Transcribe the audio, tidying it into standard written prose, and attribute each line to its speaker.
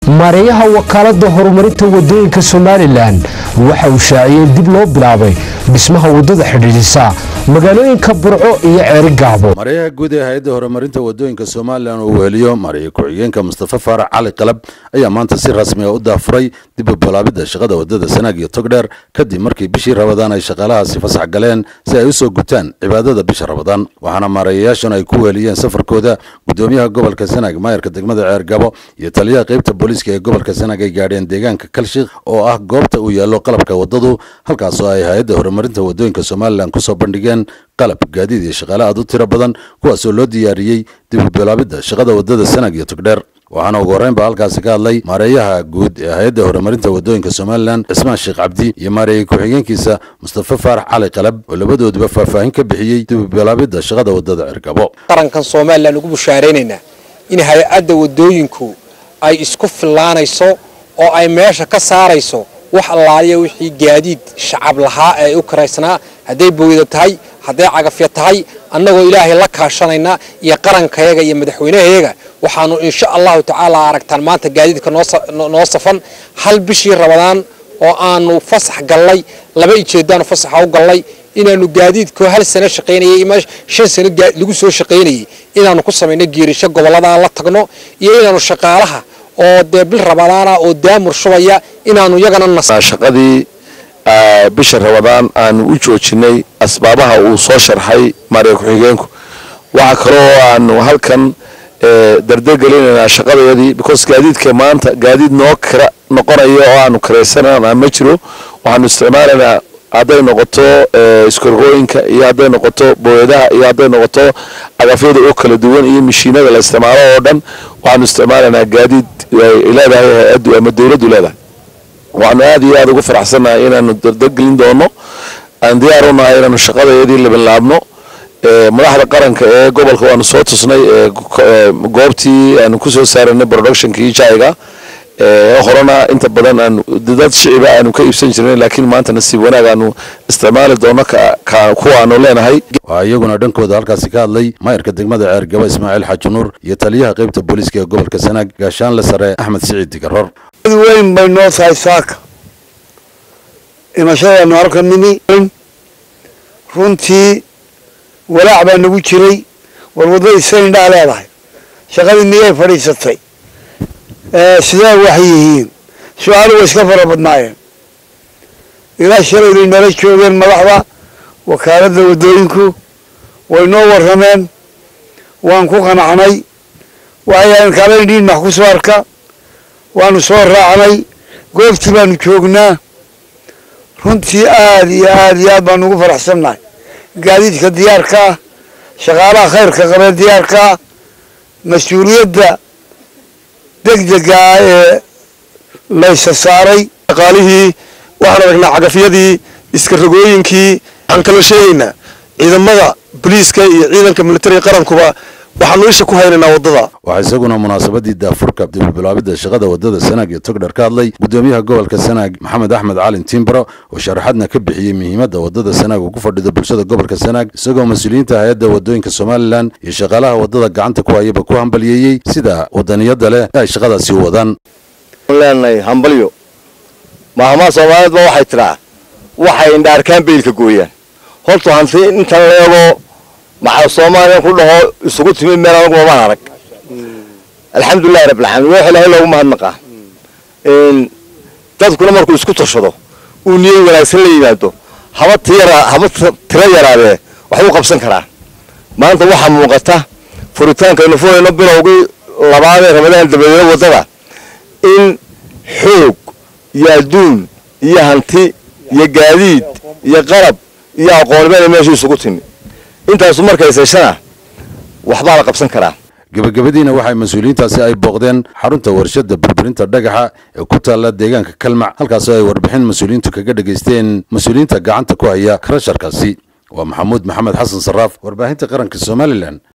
Speaker 1: mareeyaha wakaalada horumarinta wadooyinka Somaliland waxa uu shaaciyay dib loo bilaabay dhismaha wadada xidhiidhisa magaalooyinka Burco iyo Ceerigaabo.
Speaker 2: mareeyaha guud ee hay'adda horumarinta wadooyinka Somaliland oo weheliyo mareeyaha ku-xigeenka Mustafa Faarax Cali Qalab ayaa maanta si rasmi ah u daafuray dib u bilaabida shaqada wadada Sanaag iyo Togdheer kadib markii bishii Ramadaan ay shaqaalahaasi fasax galeen si ay u soo gutaan cibaadada bisha Ramadaan. waxaana mareeyayaashan ay ku weheliyeen safarkooda gudoomiyaha gobolka Sanaag maayarka degmada Ceerigaabo iyo taliyaha qaybta booliska ee gobolka Sanaag ay gaadheen deegaanka Kalshiq oo ah goobta uu yaalo qalabka wadadu halkaas oo ay hay'adda horumarinta wadooyinka Somaliland ku soo bandhigeen qalab gaadiid iyo shaqaale aad u tiro badan kuwaas oo loo diyaariyay dib u bilaabida shaqada wadada Sanaag iyo Togdheer. waxaana ugu horeyn halkaasi ka hadlay mareeyaha guud ee hay'adda horumarinta wadooyinka Somaliland Ismaan Sheekh Cabdi iyo mareeyaha ku-xigeenkiisa Mustafa Faarax Cali Qalab oo labadooduba faahfaahin ka bixiyay dib u bilaabida shaqada wadada Ceerigaabo.
Speaker 3: qarankan Somaliland ugu bushaareynayna in hay'adda wadooyinku ay isku filaanayso oo ay meesha ka saarayso wax allaaliya wixii gaadiid shacab lahaa ay u kareysnaa haday booyada tahay haday cagafya tahay annagoo ilaahay la kaashanayna iyo qarankayaga iyo madaxweynaheega waxaanu insha Allah taala aragtaan maanta gaadiidka noo safan hal bishii Ramadaan oo aanu fasax galay laba ijeedaan fasax u galay inaanu gaadiidku hal sano shaqeynayay ima 5 sano lagu soo shaqeynayay inaanu ku sameeyno geerisho gobolada la tagno iyo inaanu shaqaalaha oo bil Ramadaan oo daamur shubaya inaanu yagana
Speaker 4: shaqadii bisha Ramadaan aan u joojinay asbaabaha uu soo sharxay mareeyaha ku-xigeenku waxa kale oo aan halkan dardargelinayna shaqadeedii because gaadiidka maanta gaadiid noqonayo oo aanu kareysanaa ma jiro waxaanu isticmaalanaa haday noqoto iskorgooyinka iyo haday noqoto booyadaha iyo haday noqoto agafyada oo kala duwan iyo mishiinada la isticmaalo oo dhan waxaanu isticmaalanaa gaadiid ilaahay hay'addu ama dawladdu leedahay. waxaanu aad iyo aad ugu faraxsanahay inaanu dardargelin doono aan diyaar u nahay inaanu shaqadeedii la bilaabno madaxda qaranka ee gobolka waanu soo tusnay goobtii aanu ku soo saaranay productionkii jayga horena inta badan aan dad shicib aanu ka iibsan jirnay laakiin maanta nasiib wanaag aanu isticmaali doono kuwa aanu leenahay.
Speaker 2: iyaguna dhankooda halkaasi ka hadlay maayarka degmada Ceerigaabo Ismaaciil Xaaji Nuur iyo taliyaha qaybta booliska ee gobolka Sanaag gaashaan la sare Axmed Siciid Digaror.
Speaker 5: weyn bay noo tahay saaka imashada halkan nimi runtii walaac baa nagu jiray war wadada Sanaag leedahay shaqadii miyay fadhiisatay sidee wax yihiin su'aalo way iska fara badnaayeen ilaa shalay nala joogeen madaxda wakaalada wadooyinku way noo warameen waan ku qanacnay waxaan kale dhiin wax ku soo arka waanu soo raacnay goobtii baanu joognaa runtii aad iyo aad baan ugu faraxsanahay gaadiidka diyaarka shaqaalaha khayrka qaba diyaarka mas'uuliyadda degdega ee la saaray
Speaker 6: qaalihii waxaan aragnaa cagafyadii iska rogooyinkii aan kala sheegaynaa ciidamada booliska iyo ciidanka militariga qarankuba waxaanu isha ku haynaynaa wadada.
Speaker 2: waxaa isaguna munaasabadii daafurka dib u bilaabida shaqada wadada Sanaag iyo Togdheer ka hadlay gudoomiyaha gobolka Sanaag Maxamed Axmed Cali Timbro oo sharaxaadna ka bixiyay muhiimadda wadada Sanaag ugu fadhida bulshada gobolka Sanaag isagoo mas'uuliyiinta hay'adda wadooyinka Somaliland iyo shaqaalaha wadada gacanta ku hayaba ku hambalyeeyay sida wadaniyada leh ay shaqadaasi u wadaan.
Speaker 4: leenahay hambalyo maama Soomaaliyeed waxay tiraa waxay indhaarkaan beelka gooyaan horta hanti inta leedo maxaa Soomaaliya ku dhaho isugu timid meel aan uga arag alxamdulillah rabbil alamin waxa ilaahay loogu mahadnaqa dadkuna markuu isku tashado uu niyad wanaagsan la yimaado haba tira yaraade wax uu qabsan karaa. maanta waxa muuqata furitaanka inuu furayno bilowgii labaad ee Ramadaan dabadeed wadada in xoog iyo adduun iyo hanti iyo gaadiid iyo qalab iyo aqoonba meesha isugu timid intaas markay seeshana waxba la qabsan karaa.
Speaker 2: gabagabadiina waxay mas'uuliyiintaasi ay booqdeen xarunta warshada burburinta dhagaxa ee ku taala deegaanka Kalmac halkaas oo ay warbixin mas'uuliyiintu kaga dhageysteen mas'uuliyiinta gacanta ku haya krasharkaasi. waa Maxamuud Maxamed Xasan Saraaf warbaahinta qaranka Somaliland.